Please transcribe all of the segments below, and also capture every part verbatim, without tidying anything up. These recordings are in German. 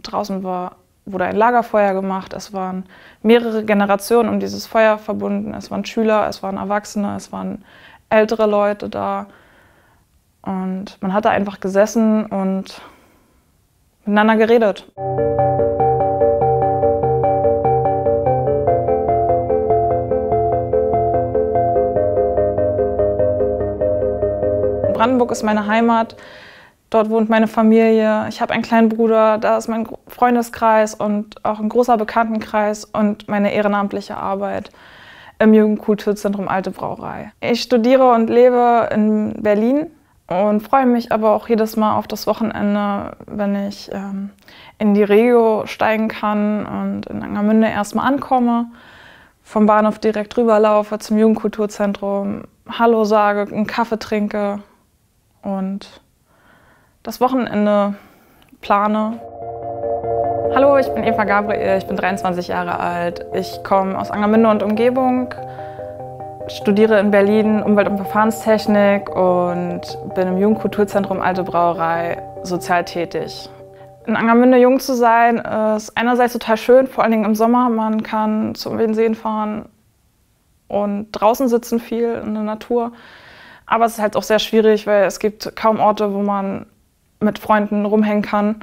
draußen war, wurde ein Lagerfeuer gemacht. Es waren mehrere Generationen um dieses Feuer verbunden. Es waren Schüler, es waren Erwachsene, es waren ältere Leute da. Und man hat da einfach gesessen und miteinander geredet. Brandenburg ist meine Heimat. Dort wohnt meine Familie. Ich habe einen kleinen Bruder, da ist mein Freundeskreis und auch ein großer Bekanntenkreis und meine ehrenamtliche Arbeit im Jugendkulturzentrum Alte Brauerei. Ich studiere und lebe in Berlin und freue mich aber auch jedes Mal auf das Wochenende, wenn ich ähm, in die Regio steigen kann und in Angermünde erstmal ankomme, vom Bahnhof direkt rüberlaufe zum Jugendkulturzentrum, Hallo sage, einen Kaffee trinke und das Wochenende plane. Hallo, ich bin Eva Gabriel, ich bin dreiundzwanzig Jahre alt. Ich komme aus Angermünde und Umgebung, studiere in Berlin Umwelt- und Verfahrenstechnik und bin im Jugendkulturzentrum Alte Brauerei sozial tätig. In Angermünde jung zu sein ist einerseits total schön, vor allen Dingen im Sommer. Man kann zu den Seen fahren und draußen sitzen viel in der Natur. Aber es ist halt auch sehr schwierig, weil es gibt kaum Orte, wo man mit Freunden rumhängen kann.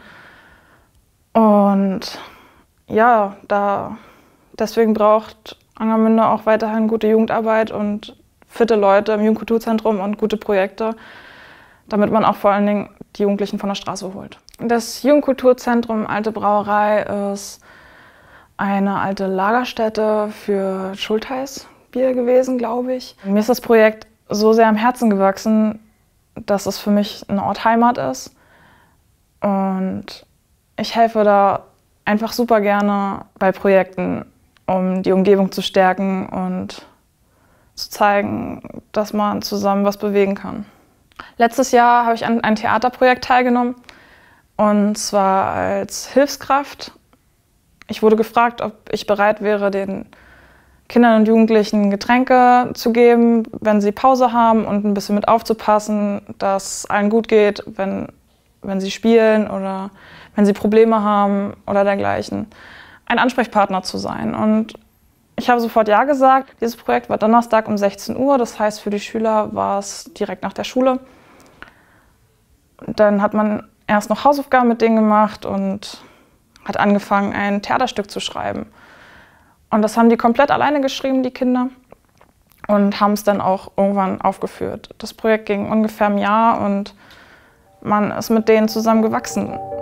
Und ja, da, deswegen braucht Angermünde auch weiterhin gute Jugendarbeit und fitte Leute im Jugendkulturzentrum und gute Projekte, damit man auch vor allen Dingen die Jugendlichen von der Straße holt. Das Jugendkulturzentrum Alte Brauerei ist eine alte Lagerstätte für Schultheißbier gewesen, glaube ich. Mir ist das Projekt so sehr am Herzen gewachsen, dass es für mich ein Ort Heimat ist. Und ich helfe da einfach super gerne bei Projekten, um die Umgebung zu stärken und zu zeigen, dass man zusammen was bewegen kann. Letztes Jahr habe ich an einem Theaterprojekt teilgenommen, und zwar als Hilfskraft. Ich wurde gefragt, ob ich bereit wäre, den Kindern und Jugendlichen Getränke zu geben, wenn sie Pause haben, und ein bisschen mit aufzupassen, dass allen gut geht, wenn, wenn sie spielen oder wenn sie Probleme haben oder dergleichen. Ein Ansprechpartner zu sein. Und ich habe sofort Ja gesagt. Dieses Projekt war Donnerstag um sechzehn Uhr, das heißt für die Schüler war es direkt nach der Schule. Dann hat man erst noch Hausaufgaben mit denen gemacht und hat angefangen, ein Theaterstück zu schreiben. Und das haben die komplett alleine geschrieben, die Kinder, und haben es dann auch irgendwann aufgeführt. Das Projekt ging ungefähr ein Jahr und man ist mit denen zusammen gewachsen.